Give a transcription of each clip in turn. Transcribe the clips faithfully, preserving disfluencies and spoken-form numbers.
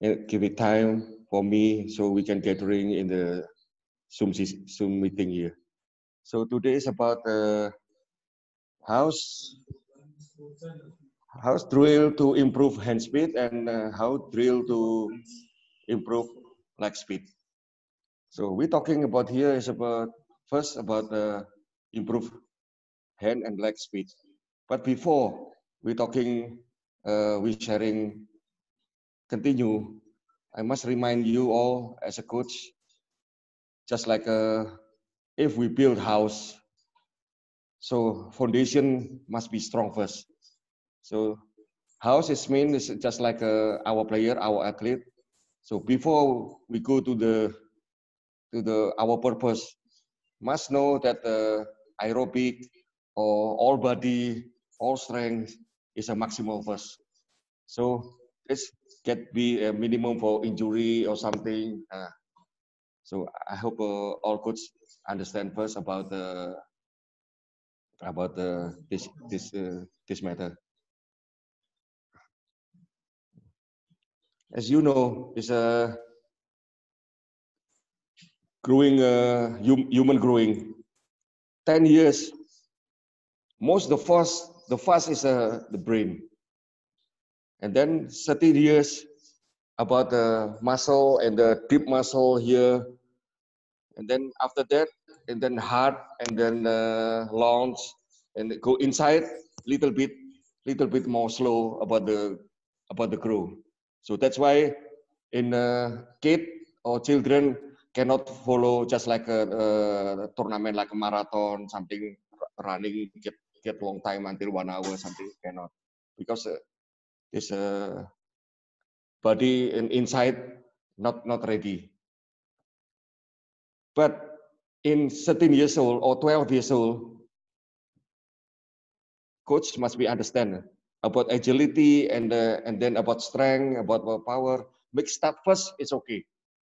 uh, give it time for me so we can gathering in the Zoom, Zoom meeting here. So today is about uh, how's, how's drill to improve hand speed and uh, how drill to improve leg speed. So we're talking about here is about first about uh, improve hand and leg speed. But before we talking, uh, we sharing, continue, I must remind you all as a coach, just like uh, if we build house, so foundation must be strong first. So house is mean is just like uh, our player, our athlete. So before we go to the to the our purpose, must know that uh, aerobic or all body, all strength is a maximal first. So this can be a minimum for injury or something. Uh, so I hope uh, all coach understand first about the about the this this uh, this matter. As you know, is a growing uh, hum, human growing. Ten years, most the first the first is uh, the brain, and then thirty years about the muscle and the deep muscle here, and then after that, and then heart, and then uh, lungs, and go inside little bit, little bit more slow about the about the grow. So that's why in uh, kid or children cannot follow just like a, a tournament like a marathon, something running get get long time until one hour, something cannot because uh, this uh, body and inside not not ready. But in thirteen years old or twelve years old, coach must be understand about agility and uh, and then about strength, about power. Mix start first, it's okay.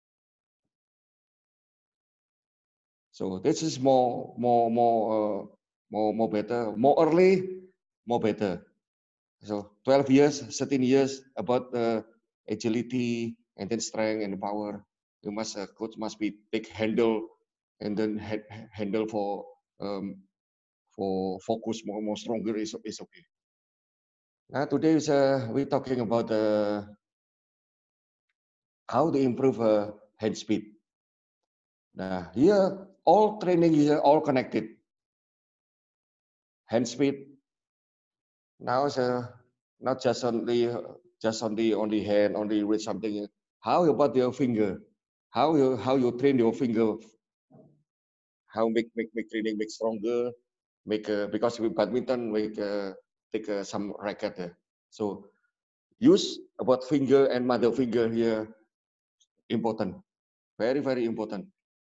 So this is more more more uh, more more better, more early, more better. So twelve years, thirteen years about uh, agility and then strength and power. You must uh, coach must be take handle and then ha handle for um, for focus more more stronger is is okay. Now today is uh, we're talking about uh, how to improve uh, hand speed. Now here all training is all connected. Hand speed now is uh, not just only just only on the hand, only with something. How about your finger? How you how you train your finger? How make make make training make stronger? Make uh, because with badminton we uh, take uh, some racket. Uh, so use about finger and mother finger here important, very very important.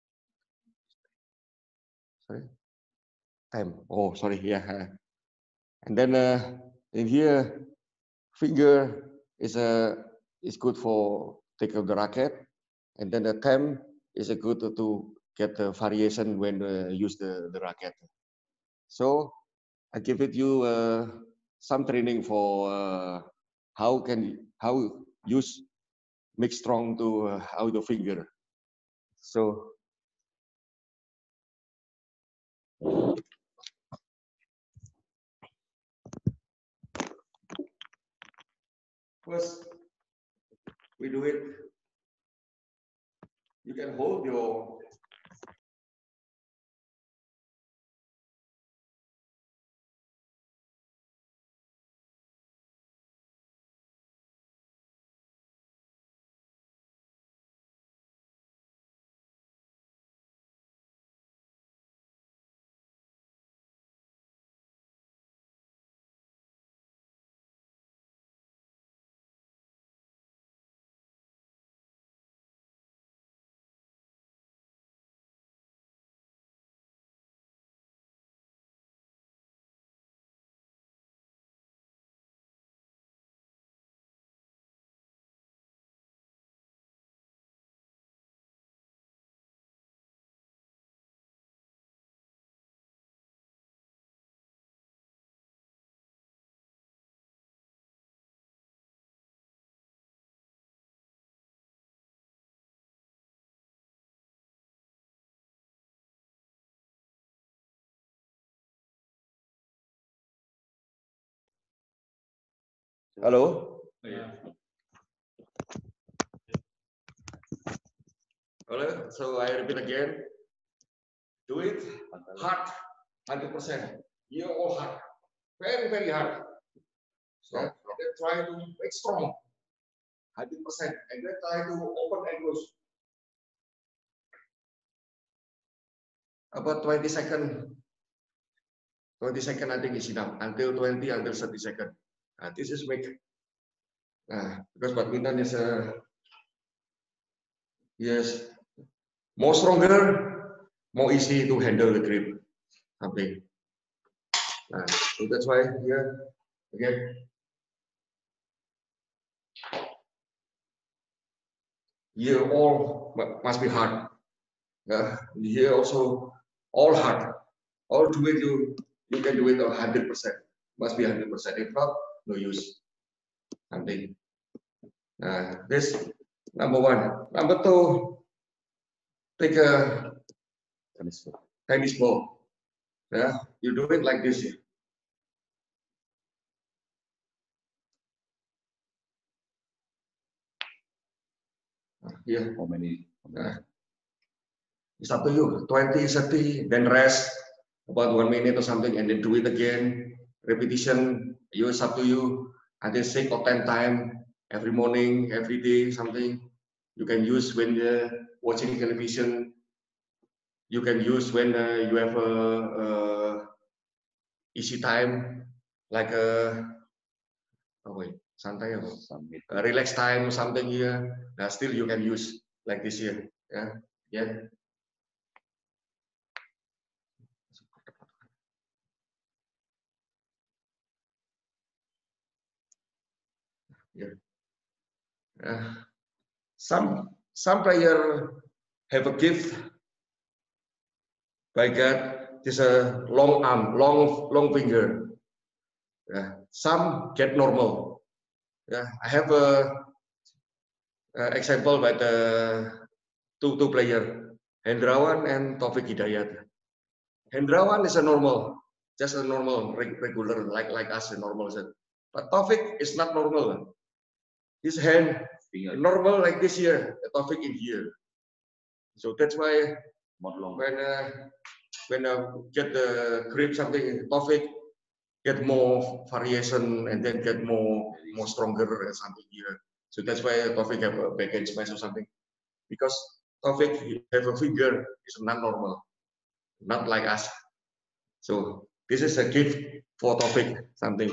Sorry, time. Oh sorry, yeah. And then uh, in here finger is a is good for take of the racket, and then the thumb is a good to, to get the variation when uh, use the, the racket. So I give it you uh, some training for uh, how can how use make strong to uh, how the finger. So first we do it. You can hold your Hello? Yeah. Hello? So I repeat again. Do it hard, one hundred percent. You all hard. Very, very hard. So yeah. And then try to make strong. one hundred percent. And then try to open and close. About twenty seconds. twenty seconds I think is enough. Until twenty, until thirty seconds. Uh, this is make. Uh, because badminton is a yes, more stronger, more easy to handle the grip. Something. Uh, so that's why here again. Here all must be hard. Uh, here also all hard. All do it you you can do it a hundred percent. Must be a hundred percent. If not, no use. Something. Uh, this number one. Number two, take a tennis ball. Tennis ball. Yeah, you do it like this. Here. How many? Uh, it's up to you. twenty, thirty, then rest about one minute or something, and then do it again. Repetition. You it's up to you. Until six or ten times every morning, every day, something you can use when uh, watching television. You can use when uh, you have a, a easy time, like a oh wait, santai or a relax time or something here. Now still you can use like this here. Yeah, yeah. Yeah. Uh, some some player have a gift by God. This a long arm, long long finger. Yeah. Some get normal. Yeah, I have a, a example by the two two player, Hendrawan and Taufik Hidayat. Hendrawan is a normal, just a normal regular like like us a normal. But Taufik is not normal. His hand normal like this here, Taufik in here. So that's why when uh, when uh, get the grip something, Taufik get more variation and then get more more stronger or something here. So that's why Taufik have a backhand smash or something. Because Taufik have a finger is not normal, not like us. So this is a gift for Taufik something.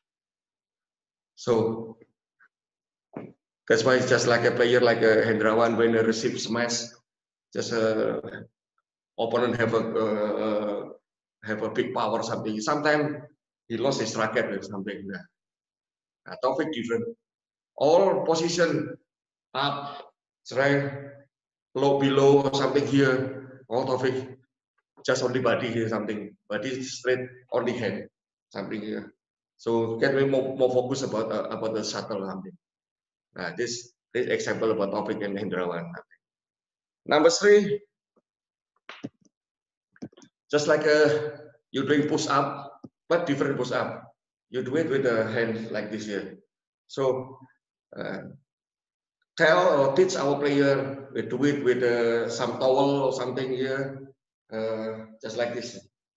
So that's why it's just like a player like a Hendrawan when he receives smash, just a opponent have a uh, have a big power or something. Sometimes he lost his racket or something. Nah, Taufik different. All position up, strength, low below or something here. All Taufik just only body here something. Body straight only hand something here. So get me more, more focus about uh, about the shuttle something. Nah, this this example about Taufik and Hendrawan. Number three, just like a you doing push up, but different push up. You do it with the hand like this here. So uh, tell or teach our player we do it with uh, some towel or something here, uh, just like this.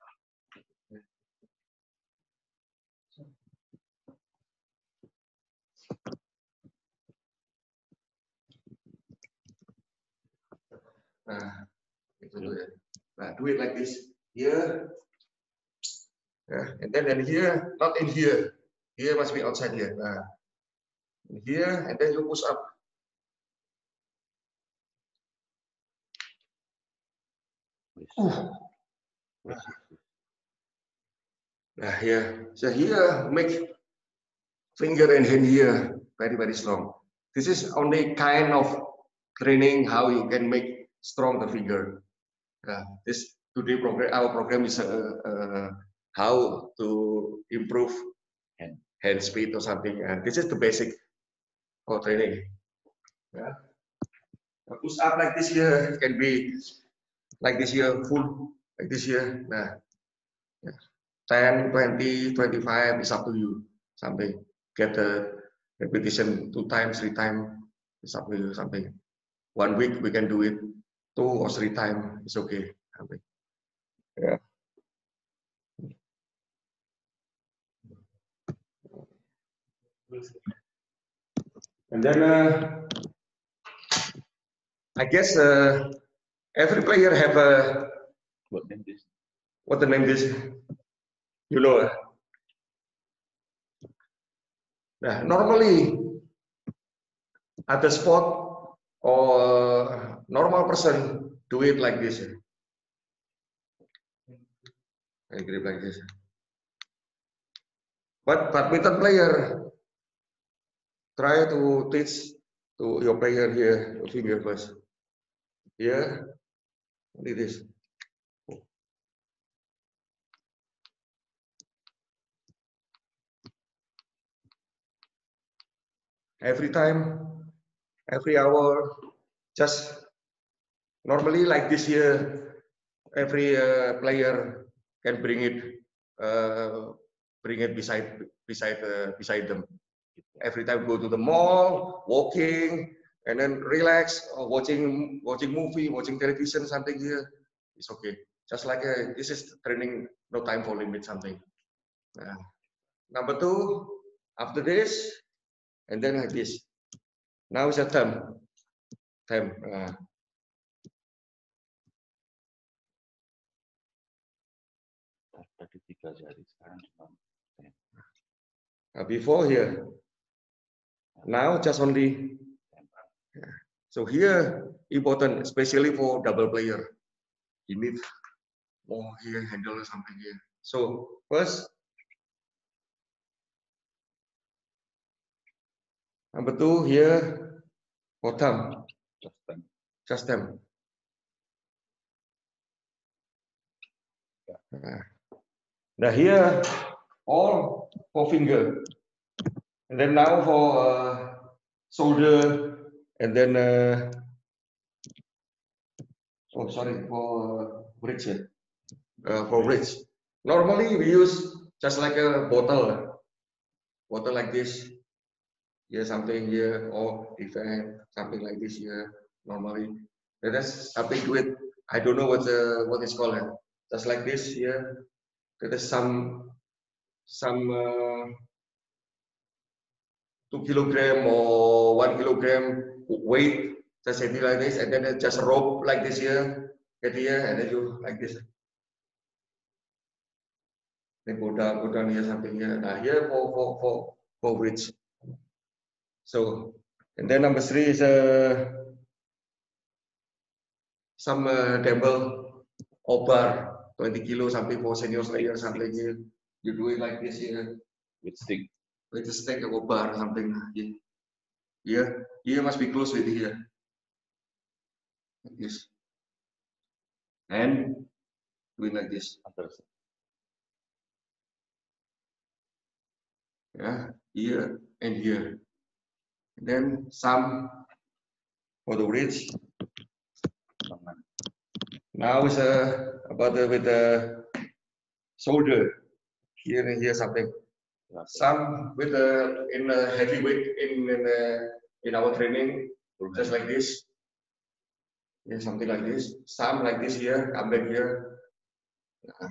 Nah, nah, do it like this here. Yeah, and then and here, not in here. Here must be outside here. Nah, here, and then you push up. Uh. Nah, here. So here, make finger and hand here very very strong. This is only kind of training how you can make strong the finger. Uh, this today program our program is uh, uh, how to improve hand, hand speed or something. And uh, this is the basic for training. Yeah. A push up like this here can be like this here full like this here. Nah, yeah. ten, twenty, twenty-five is up to you. Something get the repetition two times, three times, something, something. One week we can do it two or three times. It's okay. Yeah. And then uh, I guess uh, every player have a what name is? What the name is? You know. Uh, nah, normally at the spot or normal person do it like this. I grip like this. But badminton player try to teach to your player here, your finger first. Here, like this. Every time, every hour, just normally like this here. Every uh, player can bring it, uh, bring it beside beside uh, beside them. Every time go to the mall, walking, and then relax, or watching watching movie, watching television, something here, it's okay. Just like a, this is training, no time for limit, something. Uh, number two, after this, and then like this. Now it's a term, term. Uh, uh, before here, now just only. So here important, especially for double player. You need more here, handle something here. So first, number two here, bottom, Just them. just them. Now here, all four finger, and then now for uh, shoulder, and then uh, oh sorry for uh, bridge, uh, for bridge. Normally we use just like a bottle, bottle like this. Here something here, or defend something like this here. Normally, and that's something with I don't know what the what is called. Just like this here. There is some some uh, two kilogram or one kilogram weight, just something like this, and then just rope like this here, get here, and then you like this. Then go down, go down here, something here. Now here for for for for bridge. So, and then number three is uh, some uh, dumbbell or bar, twenty kilo, something for senior player, something here. You do it like this here. With stick. With a stick or bar or something. Here. Here, here must be close with here. Like this. And doing like this. Yeah, here and here. And then some for the bridge. Now is uh, about the, with the shoulder. Here and here something. Some with the in a heavy weight in in, uh, in our training, just like this. Yeah, something like this. Some like this here, come back here. Yeah.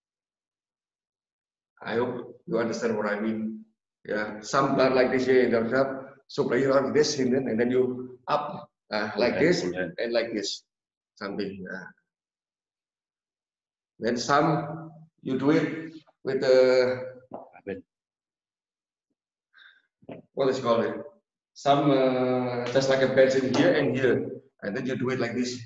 I hope you understand what I mean. Yeah, some blood like this here in the top. So play on this and then and then you up uh, like this and like this. Something. Yeah. Then some you do it with the what is it called? It? Some uh, just like a bench in here and here, and then you do it like this.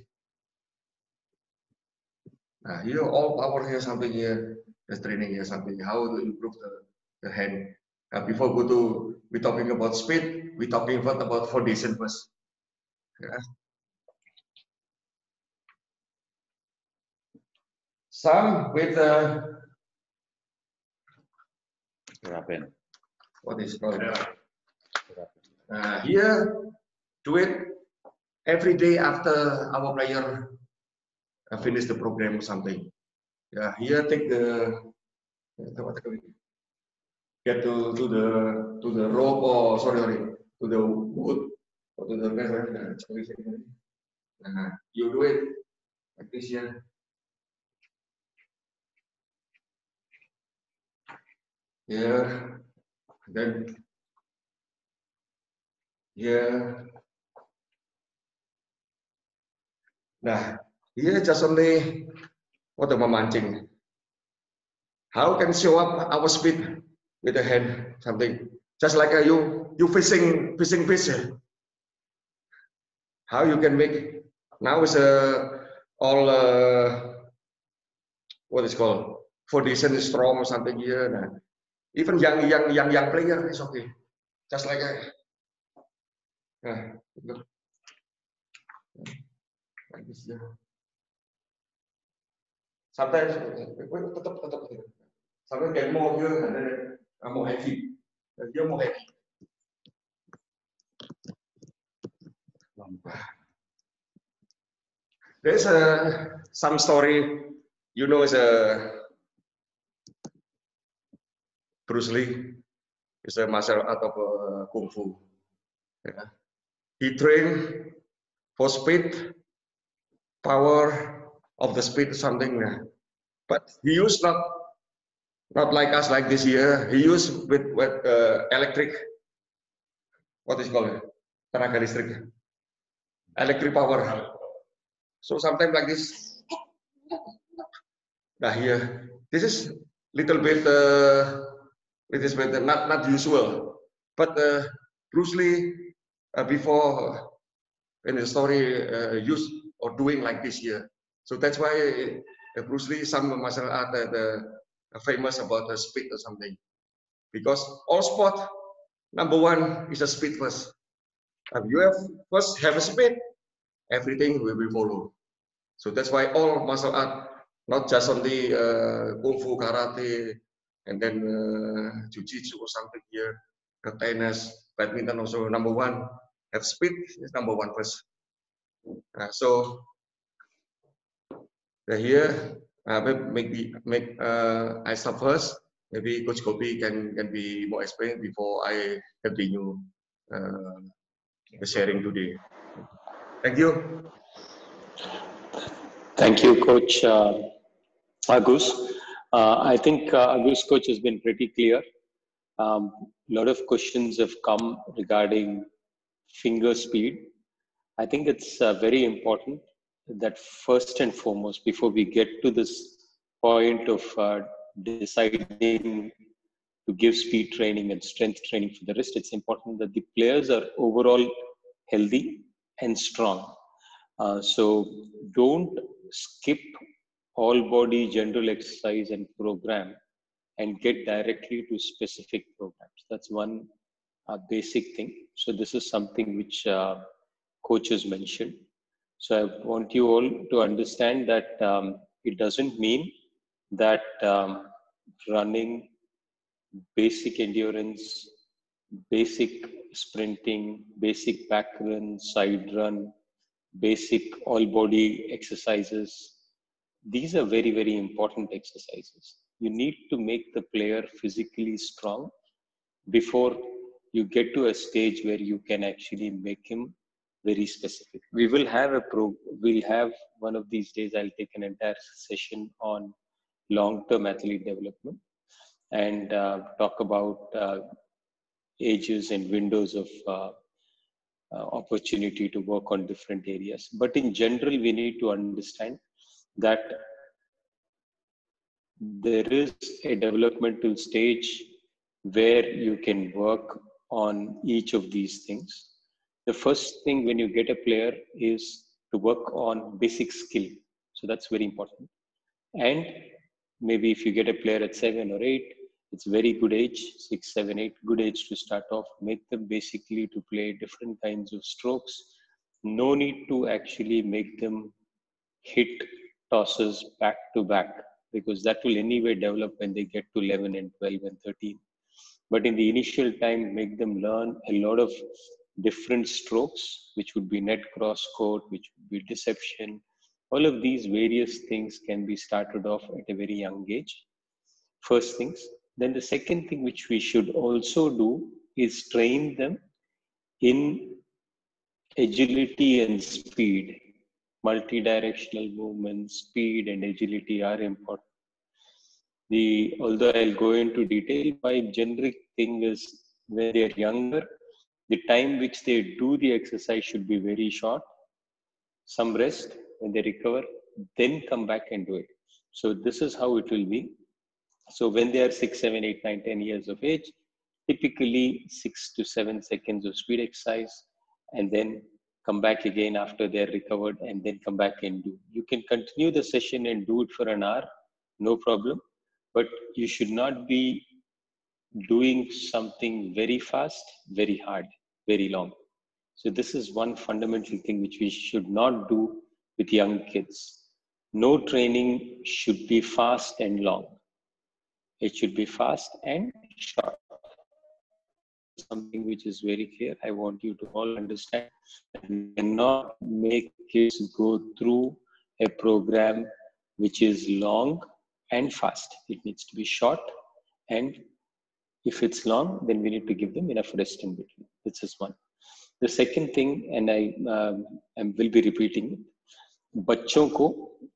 Uh, here all power here something here. There's training here something. How to improve the, the hand. Uh, before go to we talking about speed, we talking about about foundation first. Yeah. Some with uh, what is it called? Uh, here, do it every day after our player uh, finish the program or something. Yeah, here take the get to to the to the rope or sorry sorry to the wood or to the uh, nah, you do it like this here. Here, then here. Nah, here just only what the memancing. How can show up our speed with the hand something just like uh, you you fishing fishing fish. How you can make now is a uh, all uh, what is called foundation is strong or something here. Nah, even young young young young player is okay. Just like a nah, look, like this here. Sometimes tetap tetap sometimes get more here and then uh, more heavy. Here more heavy. There's a some story, you know, is a Bruce Lee is a martial art of uh, kung fu. Yeah. He trained for speed, power of the speed something, but he used not not like us like this here. He used with with uh, electric. What is called tenaga listrik, electric power. So sometimes like this. Nah here, this is little bit uh, it is bit uh, not not usual, but uh, Bruce Lee uh, before in the story uh, used or doing like this here. So that's why uh, Bruce Lee some martial art uh, the, uh, famous about the speed or something. Because all sport number one is a speed first. If you have first have a speed, everything will be follow. So that's why all martial art, not just only uh, kung fu, karate, and then uh, jiu-jitsu or something here, uh, tennis, badminton also number one. Have speed is number one first. Uh, so uh, here, uh, maybe make uh, I stop first. Maybe Coach Kopi can can be more explained before I continue uh, the sharing today. Thank you. Thank you, Coach uh, Agus. Uh, I think uh, Agus Coach has been pretty clear. A um, lot of questions have come regarding finger speed. I think it's uh, very important that first and foremost, before we get to this point of uh, deciding to give speed training and strength training for the wrist, it's important that the players are overall healthy and strong. Uh, so don't skip all body general exercise and program and get directly to specific programs. That's one uh, basic thing. So this is something which uh, coaches mentioned. So I want you all to understand that um, it doesn't mean that um, running, basic endurance, basic sprinting, basic back run, side run, basic all body exercises. These are very, very important exercises. You need to make the player physically strong before you get to a stage where you can actually make him very specific. We will have a pro, we'll have one of these days, I'll take an entire session on long-term athlete development and uh, talk about uh, ages and windows of uh, uh, opportunity to work on different areas. But in general, we need to understand that there is a developmental stage where you can work on each of these things. The first thing when you get a player is to work on basic skill. So that's very important. And maybe if you get a player at seven or eight, it's very good age, six, seven, eight, good age to start off. Make them basically to play different kinds of strokes. No need to actually make them hit tosses back to back, because that will anyway develop when they get to eleven and twelve and thirteen. But in the initial time, make them learn a lot of different strokes, which would be net cross court, which would be deception. All of these various things can be started off at a very young age. First things. Then the second thing which we should also do is train them in agility and speed. Multi-directional movement, speed and agility are important. The, although I'll go into detail, my generic thing is when they're younger, the time which they do the exercise should be very short. Some rest when they recover, then come back and do it. So this is how it will be. So when they are six, seven, eight, nine, ten years of age, typically six to seven seconds of speed exercise, and then come back again after they're recovered, and then come back and do. You can continue the session and do it for an hour, no problem, but you should not be doing something very fast, very hard, very long. So this is one fundamental thing which we should not do with young kids. No training should be fast and long. It should be fast and short. Something which is very clear. I want you to all understand that we cannot make kids go through a program which is long and fast. It needs to be short, and if it's long, then we need to give them enough rest in between. This is one. The second thing, and I, um, I will be repeating it, बच्चों को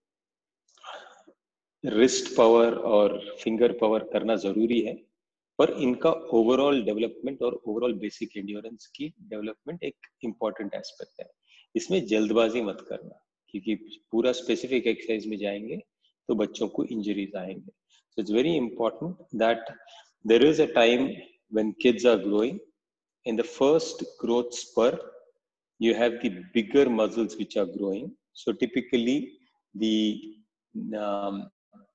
wrist power और finger power करना जरूरी है, पर इनका overall development और overall basic endurance की डेवलपमेंट एक इम्पॉर्टेंट एस्पेक्ट है. इसमें जल्दबाजी मत करना, क्योंकि पूरा स्पेसिफिक एक्सरसाइज में जाएंगे तो बच्चों को इंजरीज आएंगे. So it's very important that there is a time when kids are growing. In the first growth spur, you have the bigger muscles which are growing. So typically the um,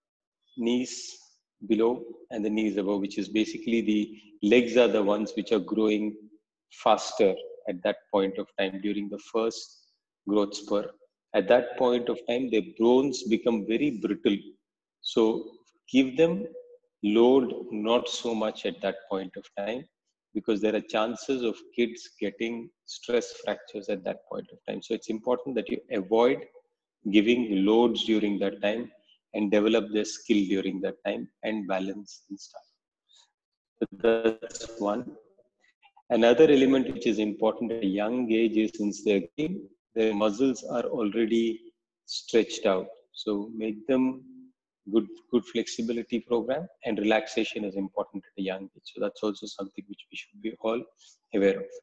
knees below and the knees above, which is basically the legs are the ones which are growing faster at that point of time during the first growth spur. At that point of time, their bones become very brittle. So give them load not so much at that point of time, because there are chances of kids getting stress fractures at that point of time. So it's important that you avoid giving loads during that time and develop their skill during that time and balance and stuff. So that's one. Another element which is important at a young age is, since they're growing, their muscles are already stretched out. So make them good, good flexibility program, and relaxation is important at a young age. So that's also something which we should be all aware of.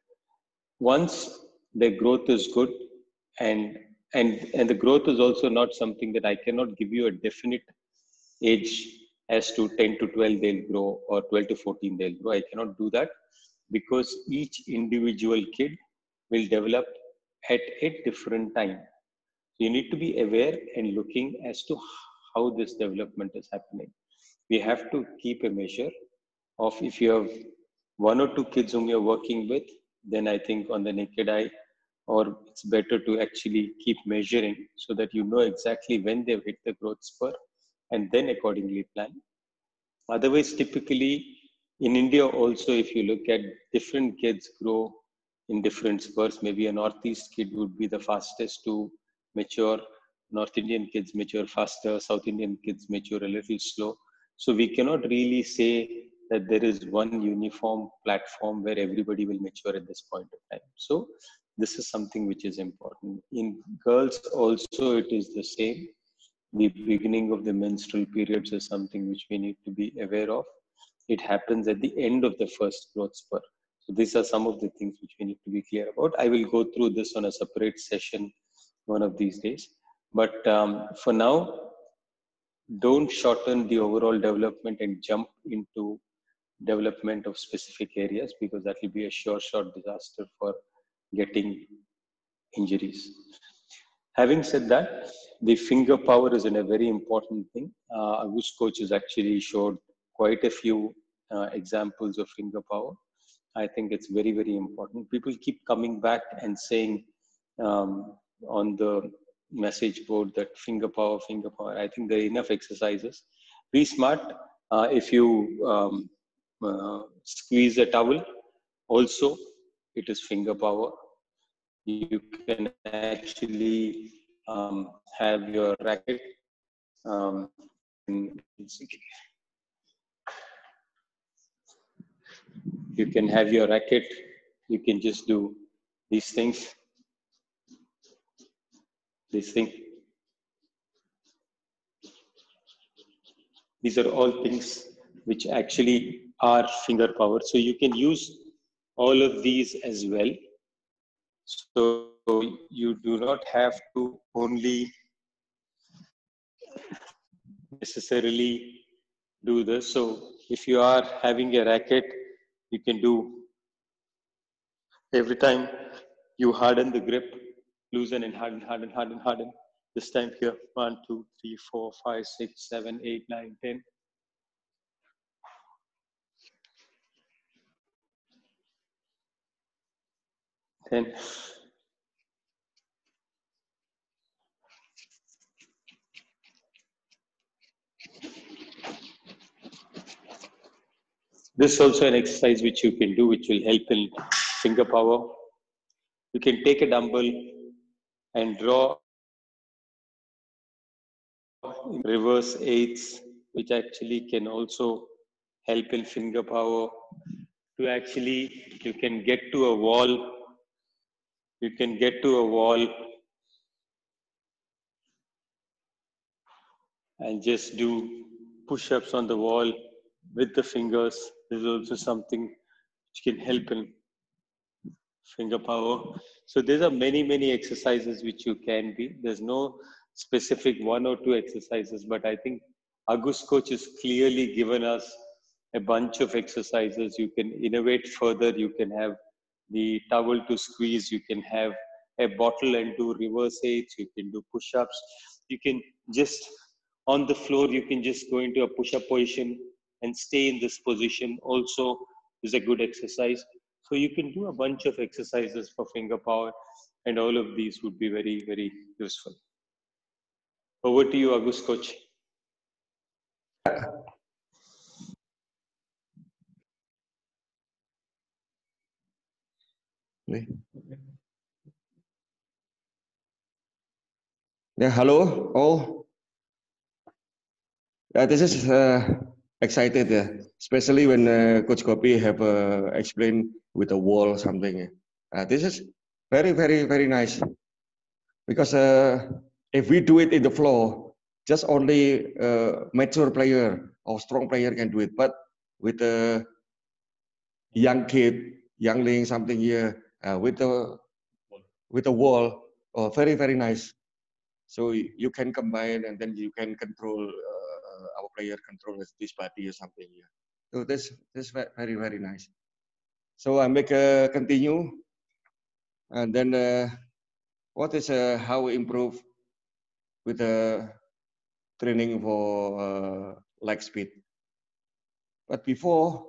Once their growth is good, and and and the growth is also not something that I cannot give you a definite age as to ten to twelve they'll grow or twelve to fourteen they'll grow. I cannot do that, because each individual kid will develop at a different time. So you need to be aware and looking as to how this development is happening. We have to keep a measure of, if you have one or two kids whom you're working with, then I think on the naked eye, or it's better to actually keep measuring so that you know exactly when they've hit the growth spur and then accordingly plan. Otherwise, typically in India also, if you look at different kids grow in different spurs, maybe a Northeast kid would be the fastest to mature. North Indian kids mature faster, South Indian kids mature a little slow. So we cannot really say that there is one uniform platform where everybody will mature at this point of time. So this is something which is important. In girls also, it is the same. The beginning of the menstrual periods is something which we need to be aware of. It happens at the end of the first growth spur. So these are some of the things which we need to be clear about. I will go through this on a separate session one of these days. But um, for now, don't shorten the overall development and jump into development of specific areas, because that will be a sure shot disaster for getting injuries. Having said that, the finger power is a very important thing. Uh, Agus coach has actually showed quite a few uh, examples of finger power. I think it's very, very important. People keep coming back and saying um, on the message board that finger power, finger power. I think there are enough exercises. Be smart. Uh, if you um, uh, squeeze a towel, also it is finger power. You can actually um, have your racket. Um, in, You can have your racket. You can just do these things. This thing. These are all things which actually are finger power. So you can use all of these as well. So you do not have to only necessarily do this. So if you are having a racket, you can do every time you harden the grip, loosen and harden, harden, harden, harden. This time here, one, two, three, four, five, six, seven, eight, nine, ten. ten. This is also an exercise which you can do, which will help in finger power. You can take a dumbbell and draw reverse eights, which actually can also help in finger power. To actually, you can get to a wall. You can get to a wall and just do push-ups on the wall with the fingers. This is also something which can help in finger power. So there are many, many exercises which you can be. There's no specific one or two exercises, but I think Agus coach has clearly given us a bunch of exercises. You can innovate further. You can have the towel to squeeze. You can have a bottle and do reverse eights. You can do push-ups. You can just, on the floor, you can just go into a push-up position and stay in this position. Also is a good exercise. So you can do a bunch of exercises for finger power, and all of these would be very, very useful. Over to you, Agus coach. Yeah, hello all. Yeah, this is uh, excited, yeah. Especially when uh, Coach Kopi have uh, explained with the wall something. Uh, this is very, very, very nice. Because uh, if we do it in the floor, just only uh, mature player or strong player can do it. But with a young kid, youngling, something here, uh, with the with the wall, oh, very, very nice. So you can combine and then you can control uh, our player control this body or something here. So this this very, very nice. So I make a continue, and then uh, what is uh, how we improve with the training for uh, leg speed. But before,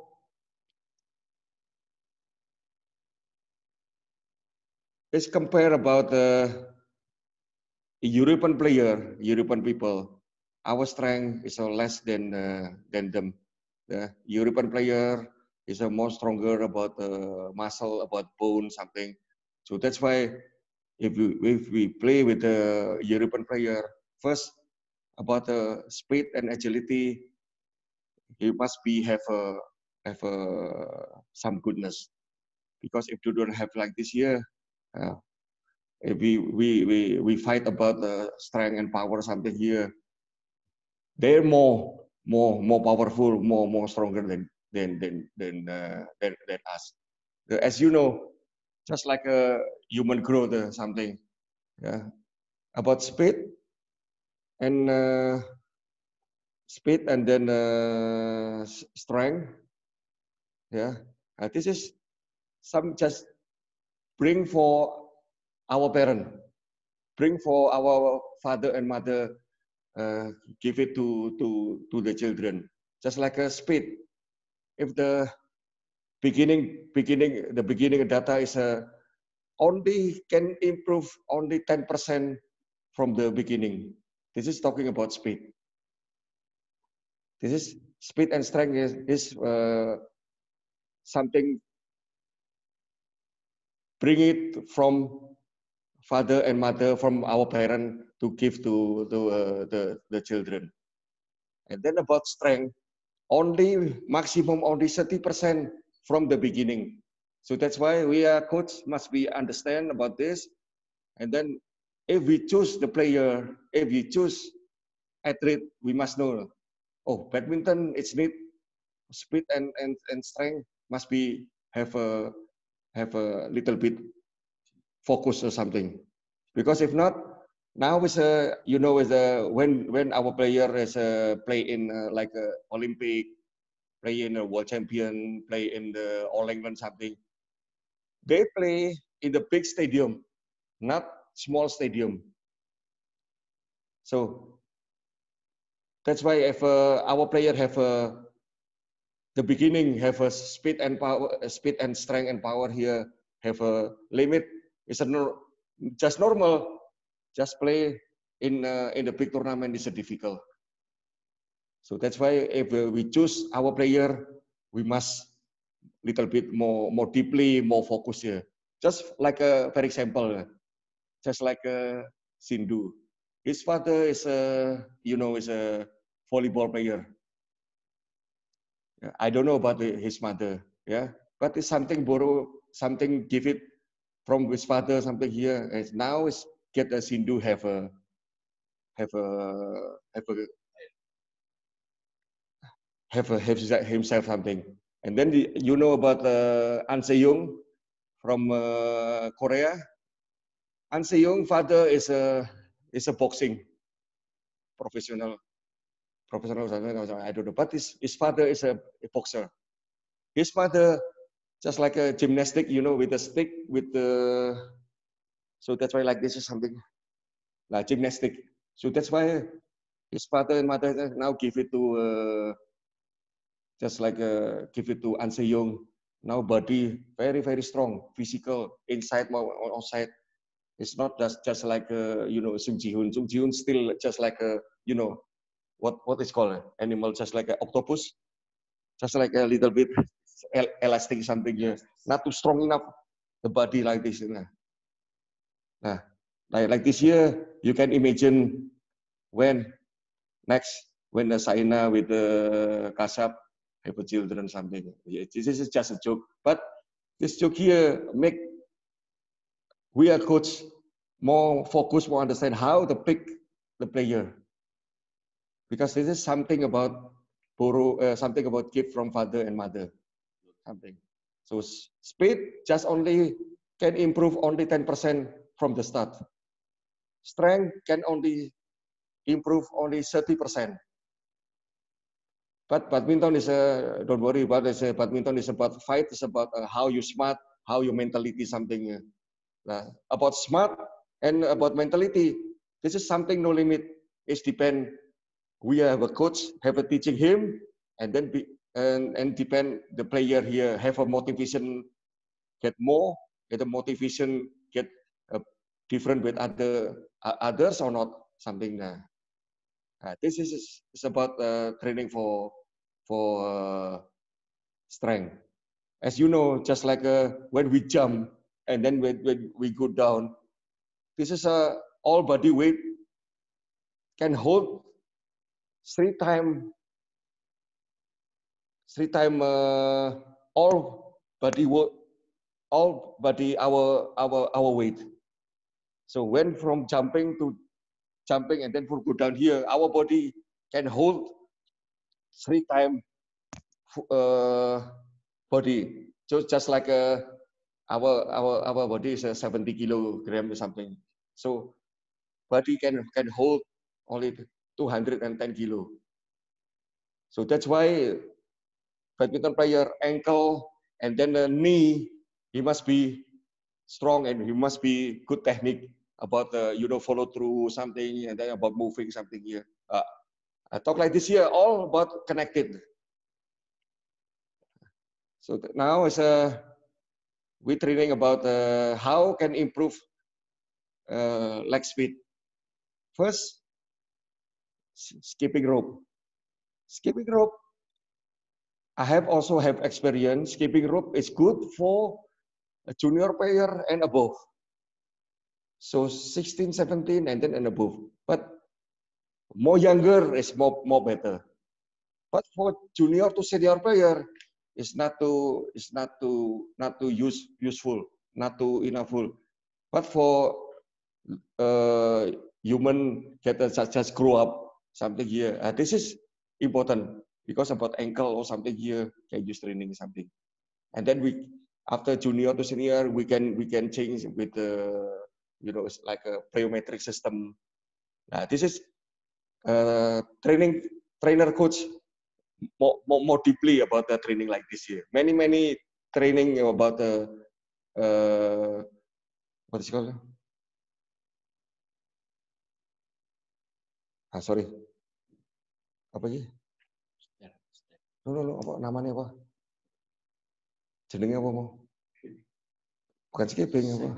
let's compare about the European player, European people. Our strength is less than uh, than them. The European player is a more stronger about uh, muscle, about bone, something. So that's why if we if we play with the European player, first about the speed and agility, you must be have a have a some goodness, because if you don't have like this here, uh, if we we we we fight about the strength and power something here, they're more more more powerful, more more stronger than than than than uh, than, than us. As you know, just like a human growth or something, yeah, about speed and uh, speed and then uh, strength, yeah. Uh, this is some just bring for our parent, bring for our father and mother, uh, give it to to to the children. Just like a speed, if the beginning beginning the beginning data is a only can improve only ten percent from the beginning. This is talking about speed. This is speed and strength is, is uh, something bring it from father and mother, from our parent to give to, to uh, the, the children. And then about strength, only maximum only thirty percent from the beginning. So that's why we are coach must be understand about this. And then if we choose the player, if we choose athlete, we must know, oh, badminton, it's need speed and, and, and strength must be have a have a little bit focus or something. Because if not, now is a you know is a when when our player is a play in uh, like a Olympic, play in a world champion, play in the All England something, they play in the big stadium, not small stadium. So that's why if uh, our player have a the beginning have a speed and power, speed and strength and power here have a limit. It's a no, just normal, just play in uh, in the big tournament is a difficult. So that's why if uh, we choose our player, we must little bit more more deeply, more focus here. Just like a very example, just like a Sindhu. His father is a you know is a volleyball player. I don't know about his mother, yeah, but it's something borrow, something give it from his father, something here. And now is get a Sindhu have a have a have a have a have himself something. And then the, you know about uh, An Se-young from uh, Korea. An Se-young father is a is a boxing professional professional. I don't know, but his his father is a, a boxer. His mother just like a gymnastic, you know, with a stick, with the, so that's why like this is something like gymnastic. So that's why his father and mother now give it to, uh, just like uh, give it to An Se-young. Now body very, very strong, physical, inside or outside. It's not just, just like, uh, you know, Sung Ji-hoon. Sung Ji-hoon still just like a, you know, what, what is called animal, just like an octopus, just like a little bit elastic something here, not too strong enough, the body like this. Nah, nah like, like this year, you can imagine when next, when the Saina with the Kasab have a children something. This is just a joke, but this joke here make we are coach more focused, more understand how to pick the player, because this is something about borrow, uh, something about gift from father and mother, something. So speed just only can improve only ten percent from the start. Strength can only improve only thirty percent. But badminton is a, don't worry about it, a, badminton is about fight, it's about uh, how you smart, how your mentality something. Uh, about smart and about mentality, this is something no limit. It depend, we have a coach, have a teaching him, and then be, and, and depend the player here have a motivation, get more, get a motivation, get uh, different with other uh, others or not, something. Uh, uh, this is is about uh, training for for uh, strength. As you know, just like uh, when we jump and then when, when we go down, this is a all body weight can hold three time three time uh, all body work, all body our our our weight. So when from jumping to jumping and then for go down here, our body can hold three time uh, body. So just like uh, our our our body is a seventy kilogram or something. So body can can hold only two hundred ten kilo. So that's why badminton player ankle and then the knee, he must be strong and he must be good technique about the, you know, follow through something and then about moving something here. Uh, I talk like this here, all about connected. So now is a, we're training about uh, how can improve uh, leg speed. First, skipping rope. Skipping rope, I have also have experience. Skipping rope is good for a junior player and above. So sixteen, seventeen, and then and above. But more younger is more, more better. But for junior to senior player, It's not too, it's not too, not too use, useful, not too enoughful. But for uh, human get just, just grow up something here, uh, this is important because about ankle or something here, can use training something. And then we, after junior to senior, we can we can change with the, you know, it's like a plyometric system. Now, this is uh, training trainer coach more, more, more deeply about the training like this year. Many, many training about the, uh, what is it called? Ah, sorry. Apa sih? No, no, no. Apa namanya apa? Jenenge apa mau? Bukan skipping apa?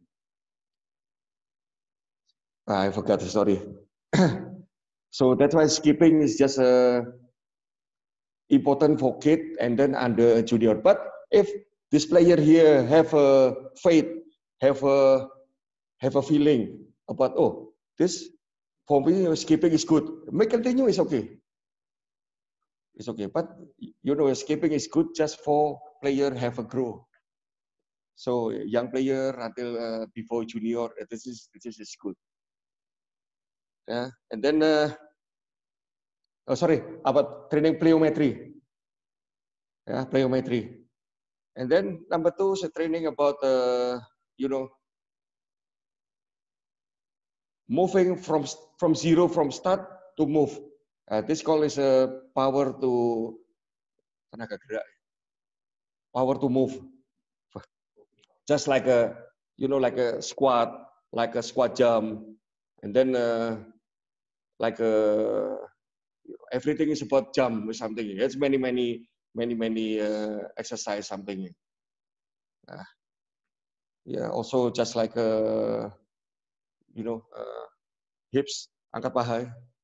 Ah, I forgot. Sorry. So that's why skipping is just a important for kid and then under junior. But if this player here have a faith, have a have a feeling about, oh, this for me skipping is good, may continue is okay. It's okay. But you know, skipping is good just for player have a grow. So young player until uh, before junior, this is this is good. Yeah, and then uh, oh sorry about training plyometry. Yeah, plyometry. And then number two is training about uh, you know, moving from from zero from start to move. Uh, this call is a uh, power to tenaga gerak. Power to move. Just like a, you know, like a squat, like a squat jump, and then uh, like a, everything is about jump or something. It's many, many, many, many uh, exercise something. Uh, yeah, also just like a, you know, uh, hips, angkat paha.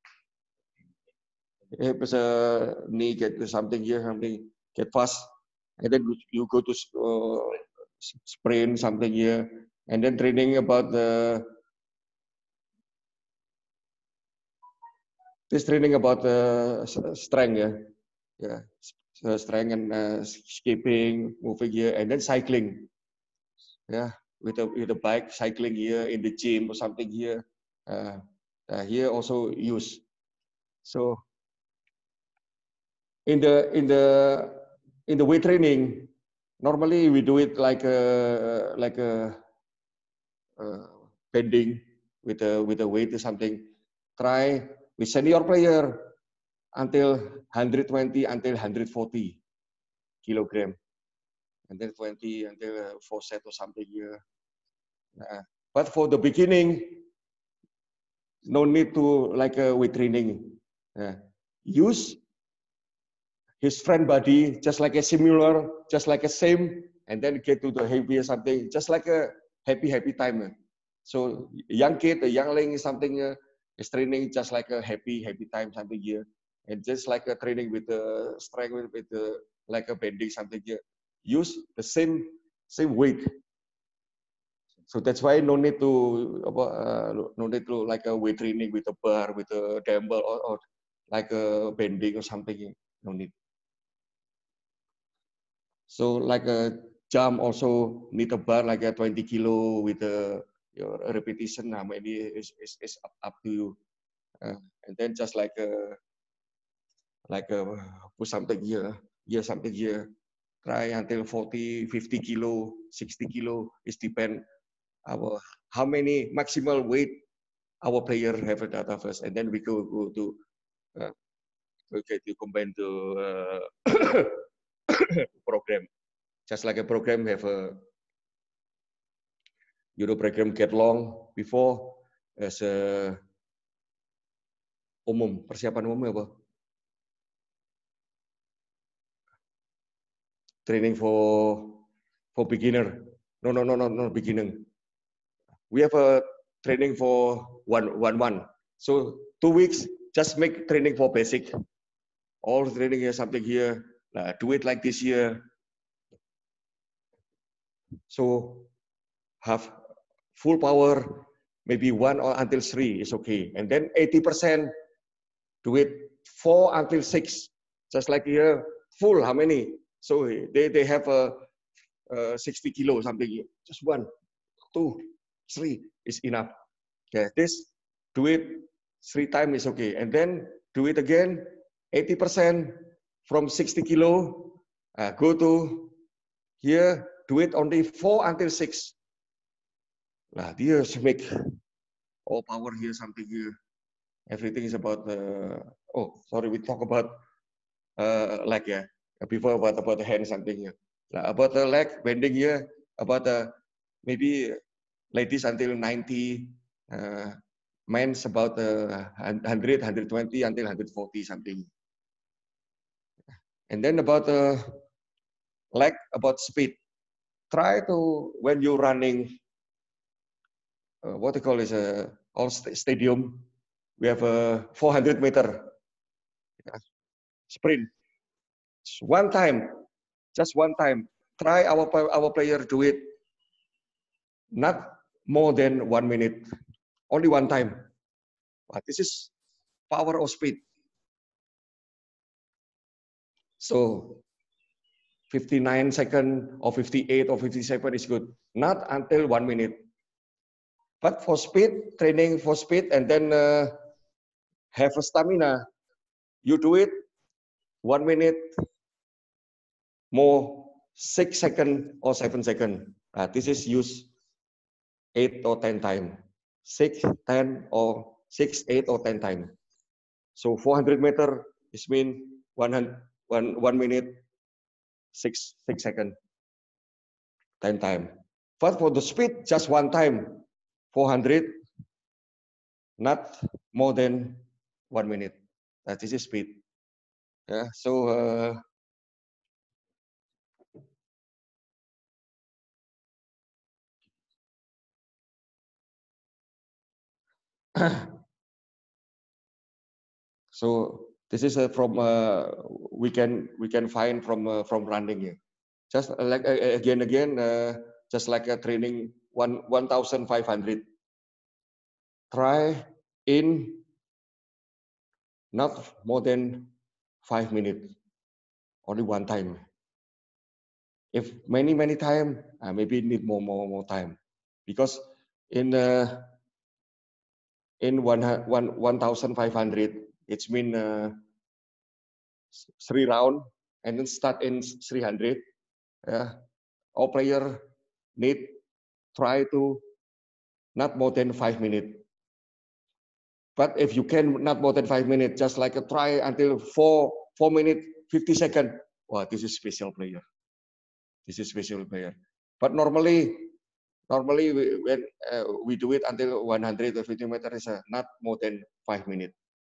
Hips, uh, knee get something here, something get fast, and then you go to uh, sprint something here, and then training about the this training about the uh, strength, yeah, yeah, so strength and uh, skipping, moving here, and then cycling, yeah, with a with a bike, cycling here in the gym or something here, uh, uh, here also use. So in the in the in the weight training, normally we do it like a like a uh, bending with a with a weight or something. Try with senior player until one hundred twenty until one hundred forty kilogram, and then twenty until uh, four set or something here. Uh, but for the beginning, no need to like a weight training. Uh, use his friend body just like a similar, just like a same, and then get to the heavy or something, just like a happy happy time. So young kid, a youngling is something uh, is training just like a happy happy time something here, and just like a training with the strength with, with the like a bending something here. Use the same same weight. So that's why no need to uh, no need to like a weight training with a bar, with a dumbbell, or, or like a bending or something. No need. So like a jump also need a bar like a twenty kilo with a your repetition. How many is is, is up, up to you. Uh, and then just like a like a put something here, here something here. Try until forty, fifty kilo, sixty kilo. It depend our how many maximal weight our player have a data first, and then we go, go to uh, okay to combine the uh, program. Just like a program have a you know program get long before as a umum persiapan umum apa? Training for for beginner. No no no no no beginning. We have a training for one one one. So two weeks just make training for basic. All training here something here. Uh, do it like this year. So have full power, maybe one or until three is okay. And then eighty percent do it four until six. Just like here, full, how many? So they, they have a, a sixty kilo something. Just one, two, three is enough. Yeah, this do it three times is okay. And then do it again, eighty percent from sixty kilo, uh, go to here, do it only four until six. Nah, here make all power here, something here. Everything is about, uh, oh, sorry, we talk about uh, leg, yeah. Before about, about the hand, something here. Nah, about the leg, bending here, about the, maybe ladies until ninety, uh, men's about uh, one hundred, one hundred twenty until one hundred forty something. And then about the uh, leg, about speed. Try to, when you're running, uh, what they call is a all st stadium, we have a four hundred meter yeah, sprint. One time, just one time. Try our our player do it. Not more than one minute. Only one time. But this is power of speed. So fifty-nine second or fifty-eight or fifty-seven is good. Not until one minute. But for speed, training for speed, and then uh, have a stamina, you do it one minute, more six second or seven second. Uh, this is used eight or ten time. Six, ten, or six, eight, or ten time. So four hundred meter is mean one, one, one minute, six, six second, ten time. But for the speed, just one time, four hundred, not more than one minute. That is speed. Yeah. So uh, so this is uh, from uh, we can we can find from uh, from running here. Just uh, like uh, again again uh, just like a training one one thousand five hundred. Try in not more than five minutes. Only one time. If many many time, uh, maybe need more more more time, because in uh, in one one one thousand five hundred, it's mean uh, three round, and then start in three hundred. Yeah, all player need try to not more than five minutes. But if you can not more than five minutes, just like a try until four four minutes fifty second. Wow, this is special player. This is special player. But normally, normally we, when uh, we do it until one hundred fifty meters, uh, not more than five minutes.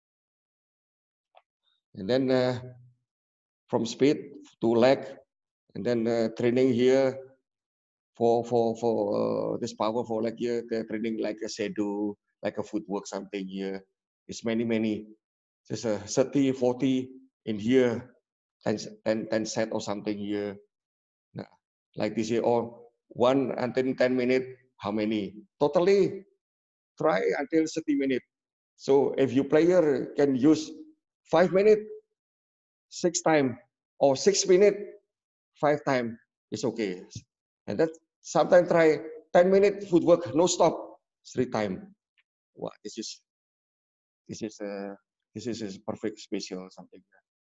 And then uh, from speed to leg, and then uh, training here for for for uh, this power for leg here, the training like a shadow, like a footwork something here. It's many many. Just a thirty, forty in here, ten, ten, ten set or something here. Nah, like this here, or one until ten minutes, how many? Totally try until thirty minutes. So if your player can use five minutes, six time, or six minutes, five time, it's okay. And that sometimes try ten minutes footwork, no stop, three time. Wow, this is this is a this is a perfect special something.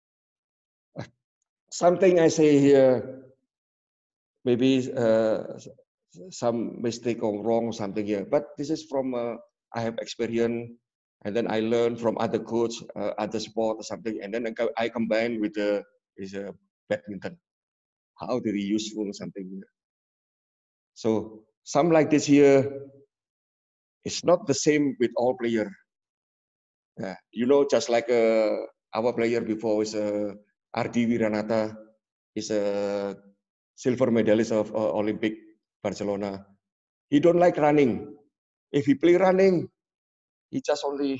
Something I say here, maybe uh, some mistake or wrong something here, but this is from uh, I have experience, and then I learn from other coach, uh, other sport or something, and then I combine with the is a badminton. How very useful something here. So some like this here, it's not the same with all player. Yeah, you know, just like uh, our player before is uh, Ardi Wiranata, is a silver medalist of uh, Olympic Barcelona. He don't like running. If he play running, he just only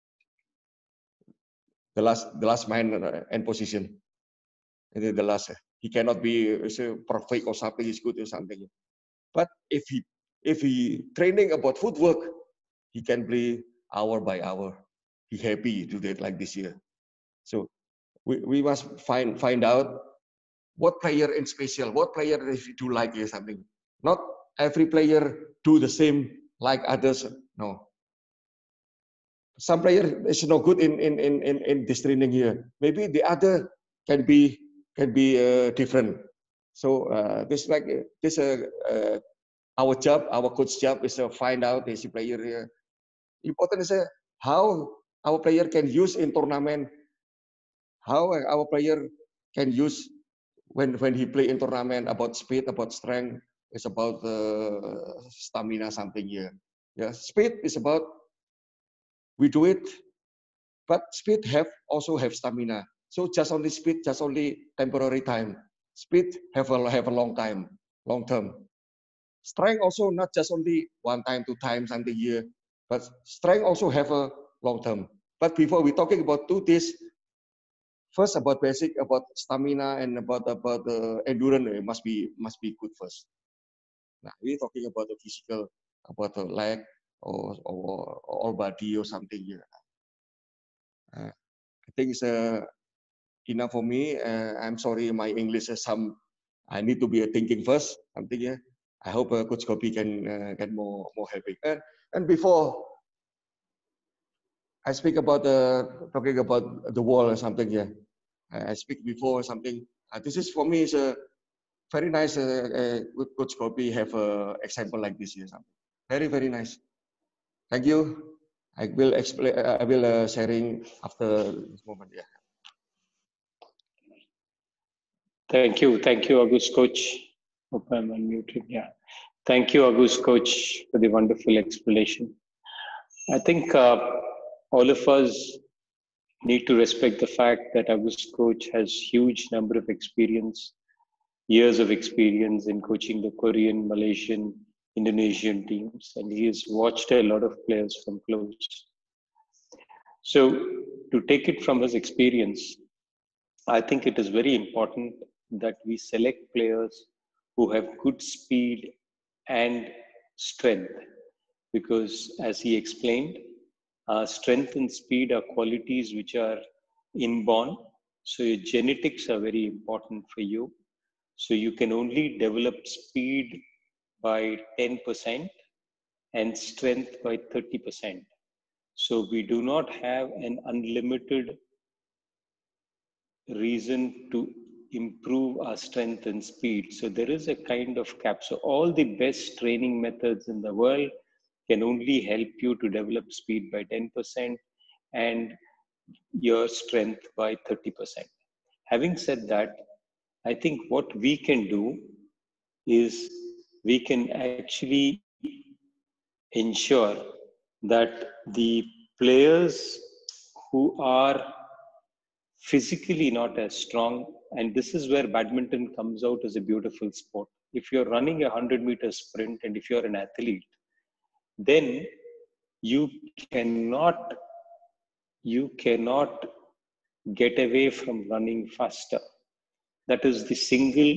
the last the last man uh, end position. And then the last, he cannot be uh, perfect or something. He's good or something. But if he if he training about footwork, he can play hour by hour. He happy to do that like this year. So we, we must find find out what player in special, what player if you do like is something. Not every player do the same like others. No. Some player is no good in in in in, in this training here. Maybe the other can be can be uh, different. So uh, this like this uh, uh, our job, our coach job is to find out this player here. Important is uh, how our player can use in tournament, how our player can use when when he play in tournament, about speed, about strength, it's about uh, stamina something here. Yeah, speed is about we do it, but speed have also have stamina. So just only speed, just only temporary time. Speed have a have a long time, long term. Strength also not just only one time, two times and a year, but strength also have a long term. But before we talking about two this, first about basic, about stamina and about about the endurance, it must be must be good first. Now we're talking about the physical, about the leg or or, or body or something here. Uh, I think it's uh, enough for me. Uh, I'm sorry, my English is some. I need to be thinking first. Something here. I hope uh, Coach Kopi can uh, get more more helping. And and before I speak about the talking about the wall or something here. I speak before something. Uh, this is for me is a very nice. Uh, uh, Coach Kopi have a example like this here. Something very very nice. Thank you. I will explain. Uh, I will uh, sharing after this moment. Yeah. Thank you. Thank you, August Coach. Hope I'm unmuted. Yeah. Thank you, August Coach, for the wonderful explanation. I think uh, all of us need to respect the fact that August Coach has huge number of experience, years of experience in coaching the Korean, Malaysian, Indonesian teams, and he has watched a lot of players from close. So to take it from his experience, I think it is very important that we select players who have good speed and strength, because as he explained, uh, strength and speed are qualities which are inborn. So your genetics are very important for you. So you can only develop speed by ten percent and strength by thirty percent. So we do not have an unlimited reason to improve our strength and speed. So there is a kind of cap. So all the best training methods in the world can only help you to develop speed by ten percent and your strength by thirty percent. Having said that, I think what we can do is we can actually ensure that the players who are physically not as strong, and this is where badminton comes out as a beautiful sport. If you're running a one hundred meter sprint and if you're an athlete, then you cannot you cannot get away from running faster. That is the single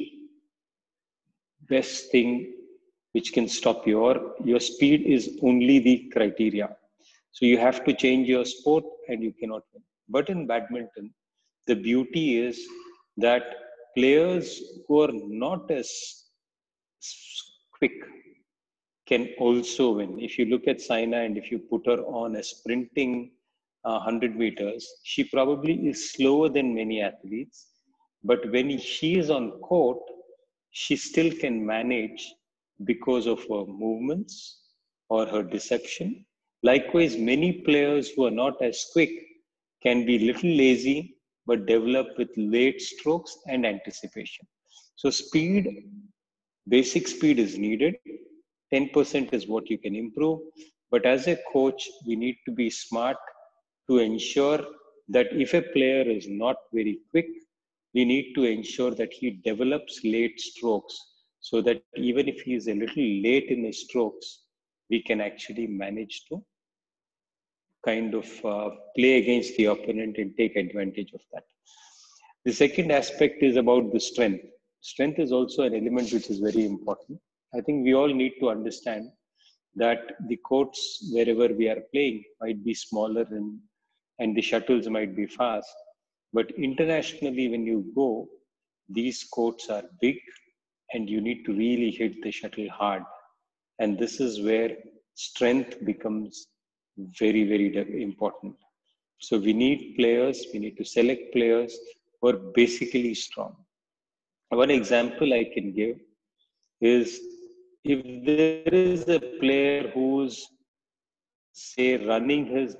best thing which can stop your your speed is only the criteria. So you have to change your sport and you cannot win. But in badminton, the beauty is that players who are not as quick can also win. If you look at Saina and if you put her on a sprinting uh, one hundred meters, she probably is slower than many athletes. But when she is on court, she still can manage because of her movements or her deception. Likewise, many players who are not as quick can be little lazy, but develop with late strokes and anticipation. So speed, basic speed is needed. ten percent is what you can improve. But as a coach, we need to be smart to ensure that if a player is not very quick, we need to ensure that he develops late strokes so that even if he is a little late in his strokes, we can actually manage to kind of uh, play against the opponent and take advantage of that. The second aspect is about the strength. Strength is also an element which is very important. I think we all need to understand that the courts wherever we are playing might be smaller and, and the shuttles might be fast. But internationally, when you go, these courts are big and you need to really hit the shuttle hard. And this is where strength becomes very, very important. So we need players, we need to select players who are basically strong. One example I can give is if there is a player who's, say, running his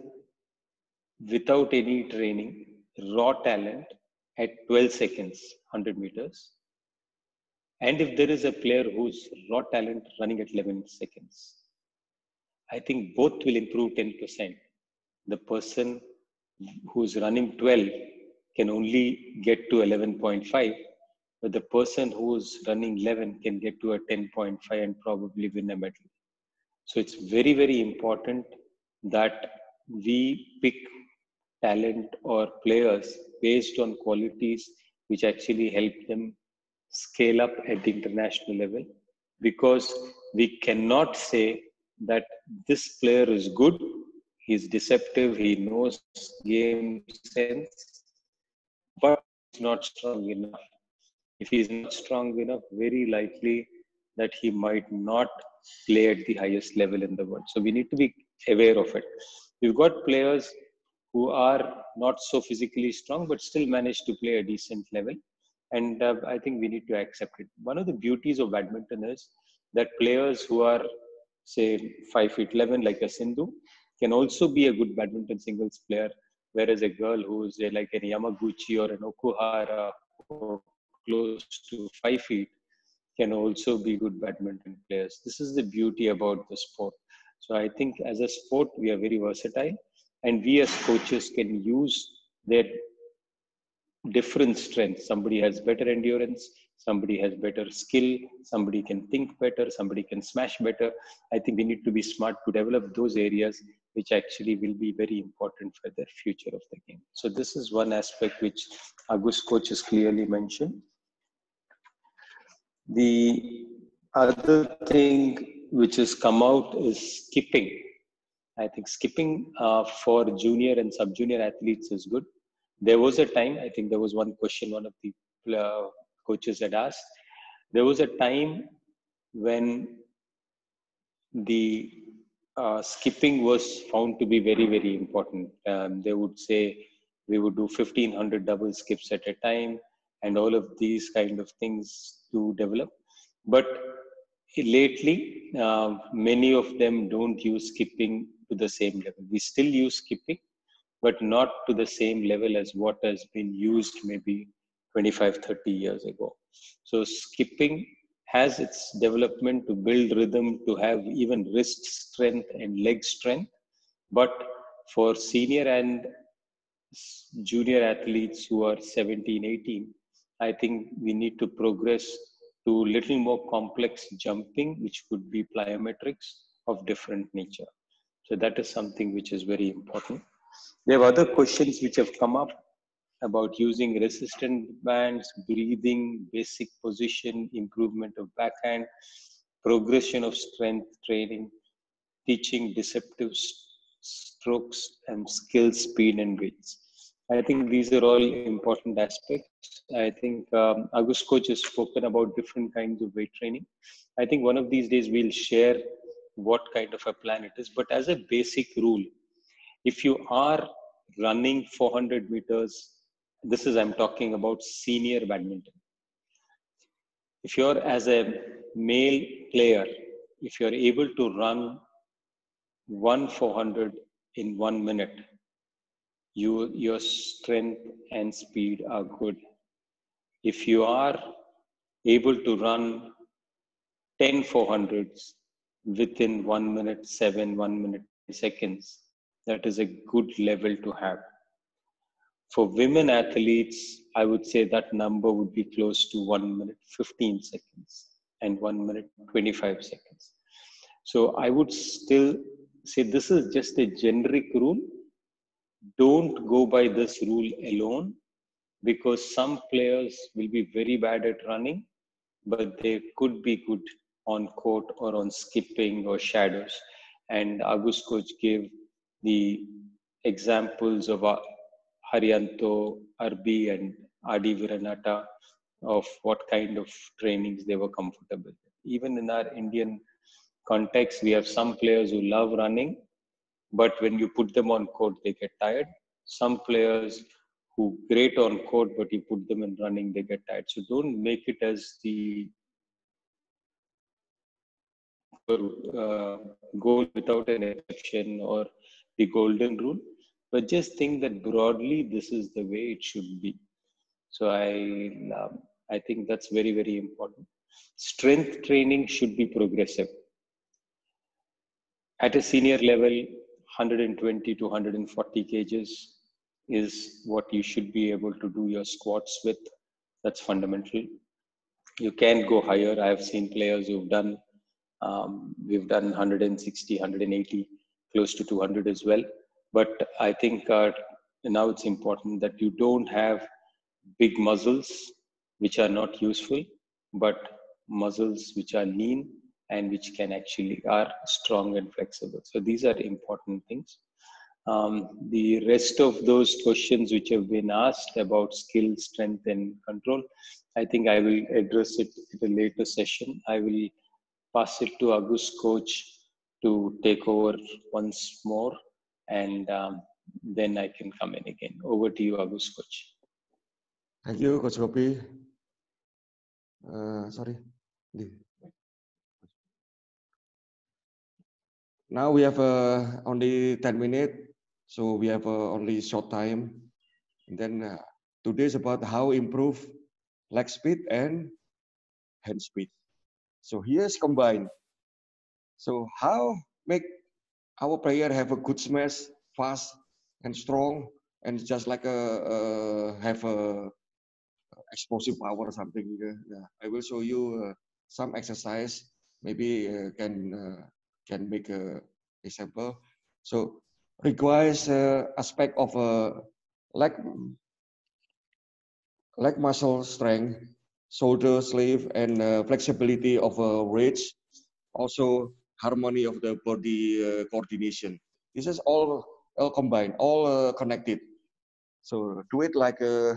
without any training, raw talent at twelve seconds, one hundred meters. And if there is a player who's raw talent running at eleven seconds, I think both will improve ten percent. The person who's running twelve can only get to eleven point five, but the person who's running eleven can get to a ten point five and probably win a medal. So it's very, very important that we pick talent or players based on qualities which actually help them scale up at the international level, because we cannot say that this player is good, he's deceptive, he knows game sense, but he's not strong enough. If he's not strong enough, very likely that he might not play at the highest level in the world. So we need to be aware of it. We've got players who are not so physically strong, but still manage to play a decent level. And uh, I think we need to accept it. One of the beauties of badminton is that players who are, say, five feet eleven, like a Sindhu, can also be a good badminton singles player, whereas a girl who's uh, like a Yamaguchi or an Okuhara, or close to five feet, can also be good badminton players. This is the beauty about the sport. So I think as a sport, we are very versatile, and we as coaches can use their different strengths. Somebody has better endurance, somebody has better skill, somebody can think better, somebody can smash better. I think we need to be smart to develop those areas which actually will be very important for the future of the game. So this is one aspect which Agus coach has clearly mentioned. The other thing which has come out is skipping. I think skipping uh, for junior and sub-junior athletes is good. There was a time, I think there was one question one of the uh, coaches had asked. There was a time when the uh, skipping was found to be very, very important. Um, they would say we would do fifteen hundred double skips at a time and all of these kind of things to develop. But lately, uh, many of them don't use skipping to the same level. We still use skipping, but not to the same level as what has been used maybe twenty-five, thirty years ago. So skipping has its development to build rhythm, to have even wrist strength and leg strength. But for senior and junior athletes who are seventeen, eighteen, I think we need to progress to little more complex jumping, which could be plyometrics of different nature. So that is something which is very important. There are other questions which have come up about using resistant bands, breathing, basic position, improvement of backhand, progression of strength training, teaching deceptive strokes, and skill, speed, and weights. I think these are all important aspects. I think um, Agus coach has spoken about different kinds of weight training. I think one of these days we'll share what kind of a plan it is. But as a basic rule, if you are running four hundred meters, this is, I'm talking about senior badminton. If you're as a male player, if you're able to run one four hundred in one minute, you, your strength and speed are good. If you are able to run ten four hundreds within one minute, seven, one minute, seconds, that is a good level to have. For women athletes, I would say that number would be close to one minute, fifteen seconds and one minute, twenty-five seconds. So I would still say this is just a generic rule. Don't go by this rule alone, because some players will be very bad at running, but they could be good on court or on skipping or shadows. And Agus coach gave the examples of Haryanto, Arbi, and Adi Viranata, of what kind of trainings they were comfortable with. Even in our Indian context, we have some players who love running, but when you put them on court, they get tired. Some players who great on court, but you put them in running, they get tired. So don't make it as the uh, goal without an exception or the golden rule, but just think that broadly this is the way it should be. So I, um, I think that's very, very important. Strength training should be progressive. At a senior level, one hundred twenty to one hundred forty kgs is what you should be able to do your squats with. That's fundamental. You can go higher. I have seen players who've done, um, we've done one hundred sixty, one hundred eighty, close to two hundred as well. But I think uh, now it's important that you don't have big muscles which are not useful, but muscles which are lean and which can actually are strong and flexible. So these are important things. Um, the rest of those questions which have been asked about skill, strength, and control, I think I will address it at a later session. I will pass it to Agus coach to take over once more, and um, then I can come in again. Over to you, Agus coach. Thank you, Coach Gopi. Uh, sorry. Now we have uh, only ten minutes, so we have uh, only short time. And then uh, today is about how improve leg speed and hand speed. So here's combined. So how make our player have a good smash, fast and strong, and just like a uh, have a explosive power or something. Yeah, I will show you uh, some exercise. Maybe uh, can uh, can make a example. So requires uh, aspect of a leg leg muscle strength, shoulder sleeve, and uh, flexibility of a range. Also harmony of the body uh, coordination. This is all all combined, all uh, connected. So do it like a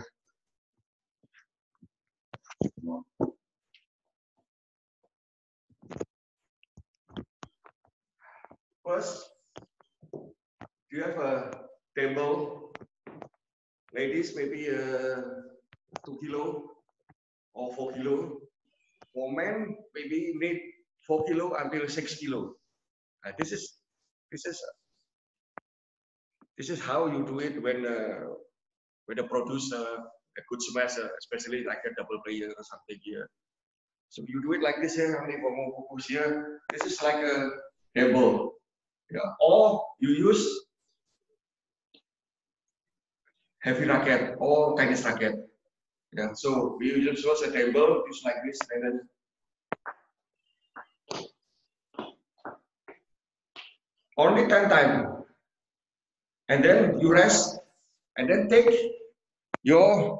first, you have a table, ladies, maybe uh, two kilo or four kilo. For men, maybe need four kilo until six kilo. Uh, this is this is this is how you do it when uh, when the produce uh, a good smash, uh, especially like a double player or something here. So you do it like this here. Only for more focus here. This is like a table. Yeah. Or you use heavy racket or tennis racket. Yeah. So we use a table, use like this, and then only ten times. And then you rest, and then take your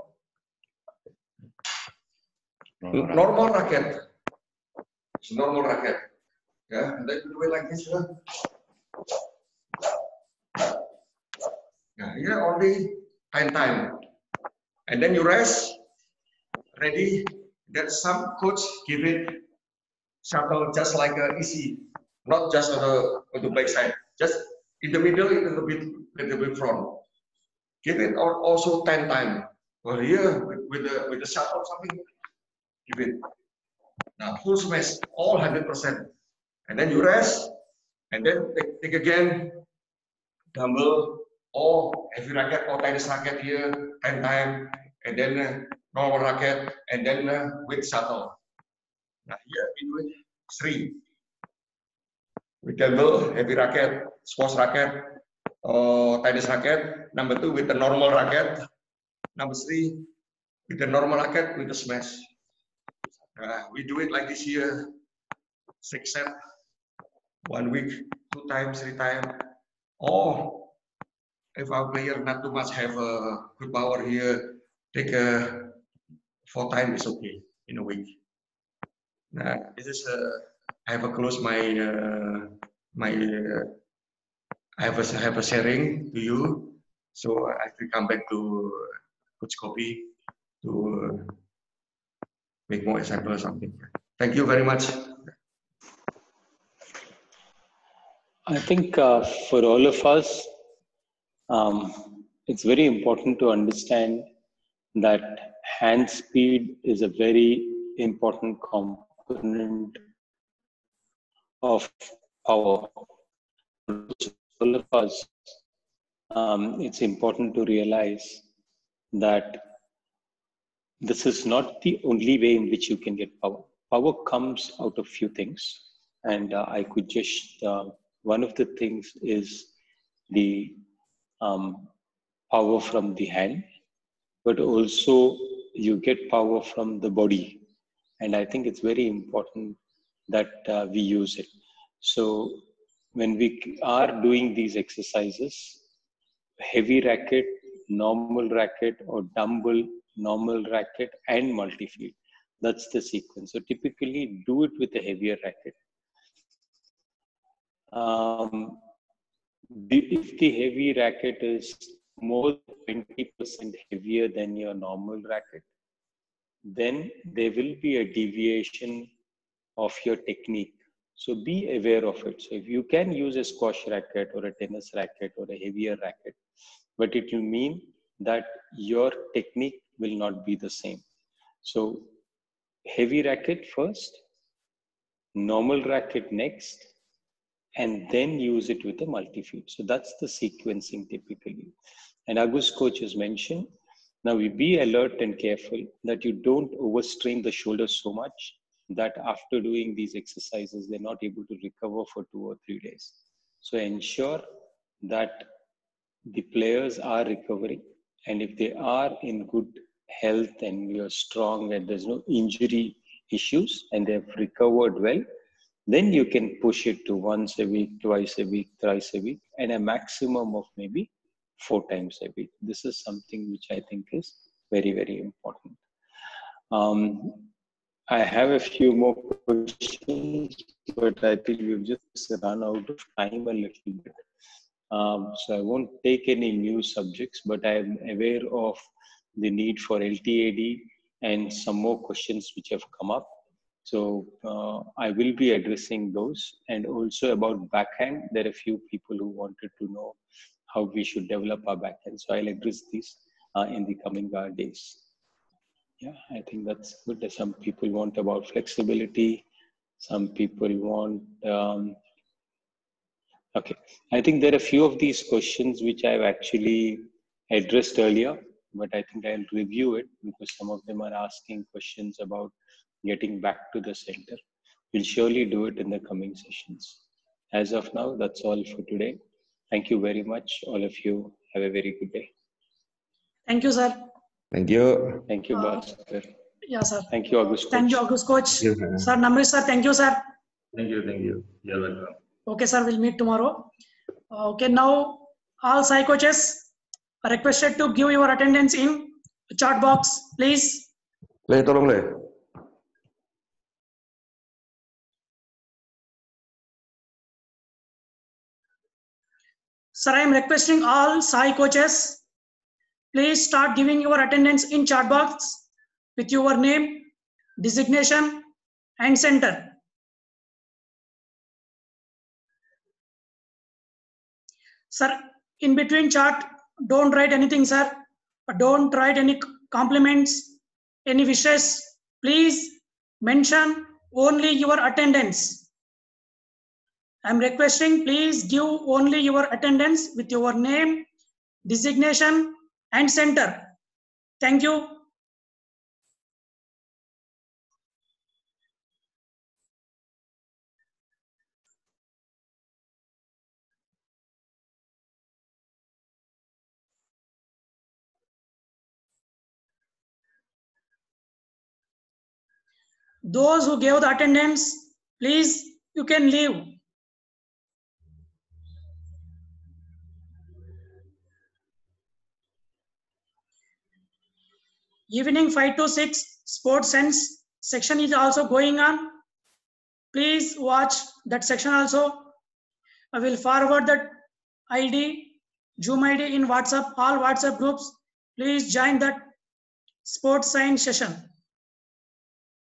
normal, normal racket. It's normal racket. Yeah. And then you do it like this. Yeah. Yeah, here only ten times. And then you rest, ready. Then some coach give it shuttle just like a easy, not just on the, on the back side, just in the middle, a little bit, little bit front. Give it also ten times. Well, here with, with the with the shuttle something, give it. Now full smash, all one hundred percent. And then you rest, and then take, take again, dumbbell, or heavy racket or tennis racket here ten times, and then uh, normal racket, and then uh, with shuttle. Now here we do it three. With dumbbell, heavy racket, sports racket, or tennis racket. Number two with the normal racket. Number three with the normal racket with the smash. Uh, we do it like this here, six sets, one week, two times, three times. Or if our player not too much have a good power here, take a four times is okay in a week. Now this is uh, I have a close my uh, my uh, I have a I have a sharing to you, so I will come back to Coach Gopi to make more example or something. Thank you very much. I think uh, for all of us, um, it's very important to understand that hand speed is a very important component of power. For all of us, um, it's important to realize that this is not the only way in which you can get power. Power comes out of few things, and uh, I could just uh, one of the things is the um, power from the hand, but also you get power from the body, and I think it's very important that uh, we use it. So when we are doing these exercises, heavy racket, normal racket, or dumbbell, normal racket, and multi-field. That's the sequence. So typically do it with a heavier racket. Um, the, if the heavy racket is more than twenty percent heavier than your normal racket, then there will be a deviation of your technique. So be aware of it. So if you can use a squash racket or a tennis racket or a heavier racket, but it will mean that your technique will not be the same. So heavy racket first, normal racket next, and then use it with a multi-field. So that's the sequencing typically. And Agus coach has mentioned, now we be alert and careful that you don't overstrain the shoulders so much that after doing these exercises, they're not able to recover for two or three days. So ensure that the players are recovering, and if they are in good health and we are strong and there's no injury issues and they've recovered well, then you can push it to once a week, twice a week, thrice a week, and a maximum of maybe four times a week. This is something which I think is very, very important. Um, I have a few more questions, but I think we've just run out of time a little bit. Um, so I won't take any new subjects, but I am aware of the need for L T A D and some more questions which have come up. So uh, I will be addressing those, and also about backhand. There are a few people who wanted to know how we should develop our backhand. So I'll address these uh, in the coming uh, days. Yeah, I think that's good. Some people want about flexibility. Some people want, um, okay. I think there are a few of these questions which I've actually addressed earlier, but I think I'll review it because some of them are asking questions about getting back to the center. We'll surely do it in the coming sessions. As of now, that's all for today. Thank you very much. All of you have a very good day. Thank you, sir. Thank you. Thank you, Uh, Bhaskar. Yeah, sir. Thank you, August. Thank you, August coach. Thank you. Sir, Namrit sir, thank you, sir. Thank you, thank you. You're welcome. Okay, sir, we'll meet tomorrow. Uh, Okay, now all Sai coaches are requested to give your attendance in chat box, please. Le, tolong le. Sir, I am requesting all Sai coaches, please start giving your attendance in chat box with your name, designation, and center. Sir, in between chat, don't write anything, sir. Don't write any compliments, any wishes. Please mention only your attendance. I'm requesting, please give only your attendance with your name, designation, and center. Thank you. Those who gave the attendance, please, you can leave. Evening five to six, Sports Sense section is also going on. Please watch that section also. I will forward that I D, Zoom I D in WhatsApp, all WhatsApp groups. Please join that sports science session.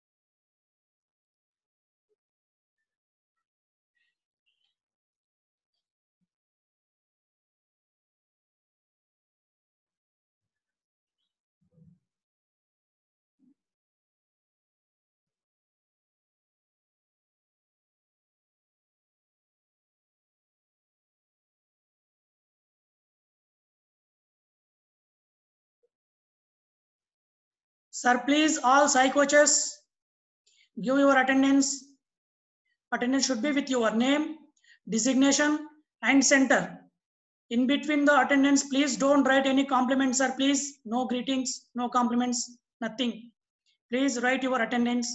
Sir, please, all Sai coaches, give your attendance. Attendance should be with your name, designation, and center. In between the attendance, please don't write any compliments, sir. Please, no greetings, no compliments, nothing. Please write your attendance.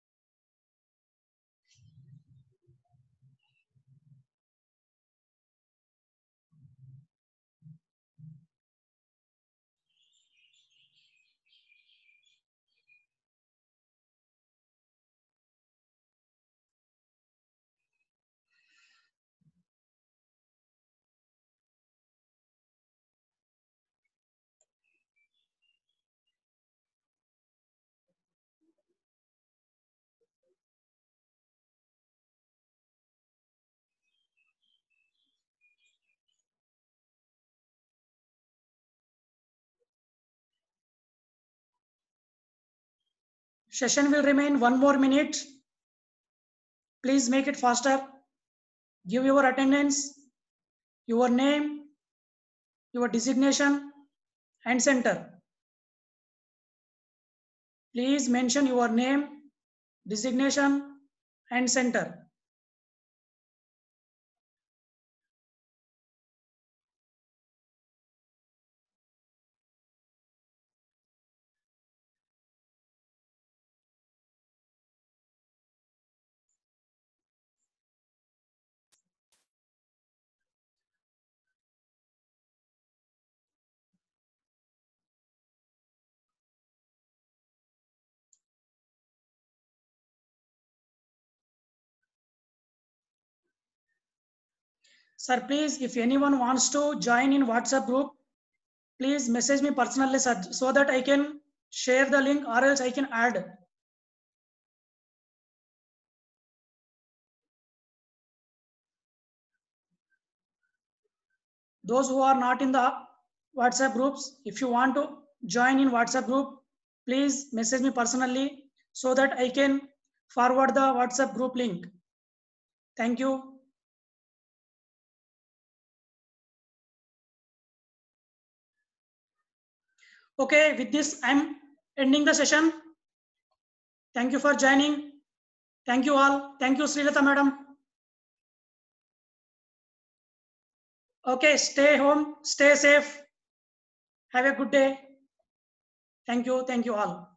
Session will remain one more minute. Please make it faster. Give your attendance, your name, your designation, and center. Please mention your name, designation, and center. Sir, please, if anyone wants to join in WhatsApp group, please message me personally, sir, so that I can share the link or else I can add. Those who are not in the WhatsApp groups, if you want to join in WhatsApp group, please message me personally so that I can forward the WhatsApp group link. Thank you. Okay, with this, I'm ending the session. Thank you for joining. Thank you all. Thank you, Srilata madam. Okay, stay home, stay safe. Have a good day. Thank you. Thank you all.